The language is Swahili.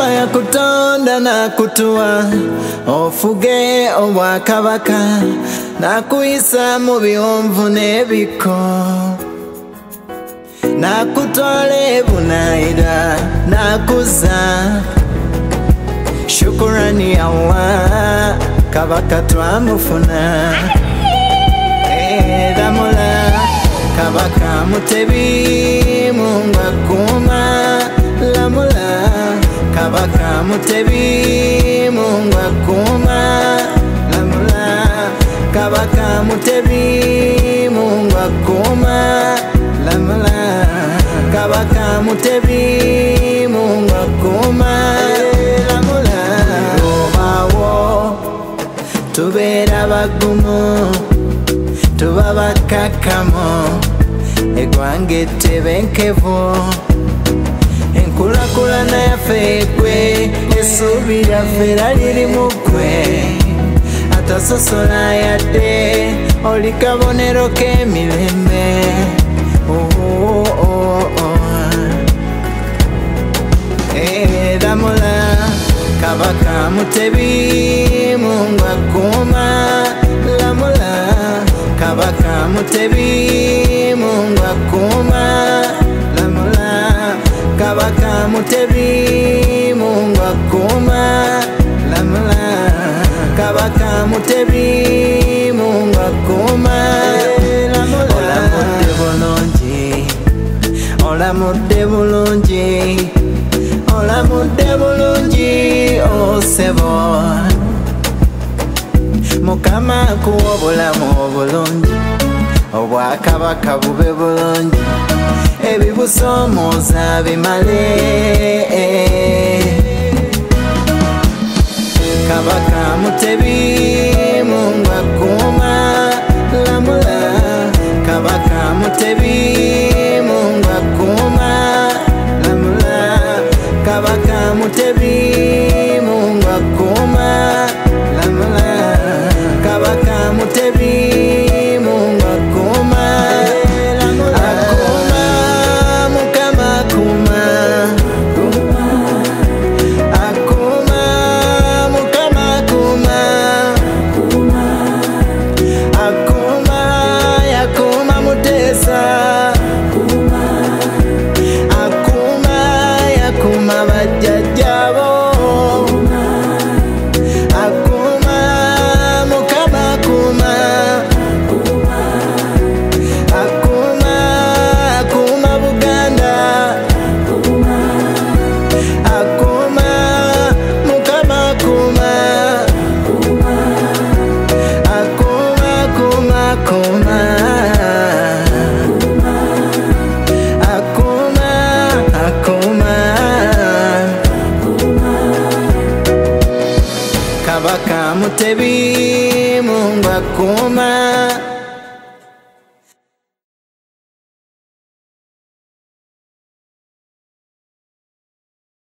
Mukama yakutonda nakutuwa ofuge obwakabaka nakuyisa mu biwonvu n'ebiko nakutwala ebunaayira nakuza shukurani yawa kabaka twamufuna Lamula kabaka Mutebi Mungu akuma Lamula kabaka Mutebi Mungu akuma Lamula kabaka Mutebi Mungu akuma Lamula kabaka Mutebi Mungu akuma Lamula obawo tubeera bagumu tuba bakakamo egwange tebenkevo enkulakulana yaffe gwe essuubi lyaffe liri mu ggwe atasosola yadde oli kabonero k'emirembe Lamula kabaka Mutebi Mungu akuma Lamula kabaka Mutebi Mungu akuma Lamula kabaka Mutebi Mungu akuma Lamula kabaka Mutebi Mungu akuma Lamula olamudde bulungi olamudde bulungi osebo Mukama akuwa obulamu obulungi obwakabaka bube bulungi ebibusoomooza bimale kabaka Mutebi Mungu akuma Lamula kabaka Mutebi Mungu akuma Lamula kabaka Mutebi Mungu akuma Lamula kabaka Mutebi Mungu akuma akuma Mukama akuma akuma Mukama akuma akuma yakuma Mutesa akuma yakuma bajjajjabo kabaka Mutebi Mungu akuma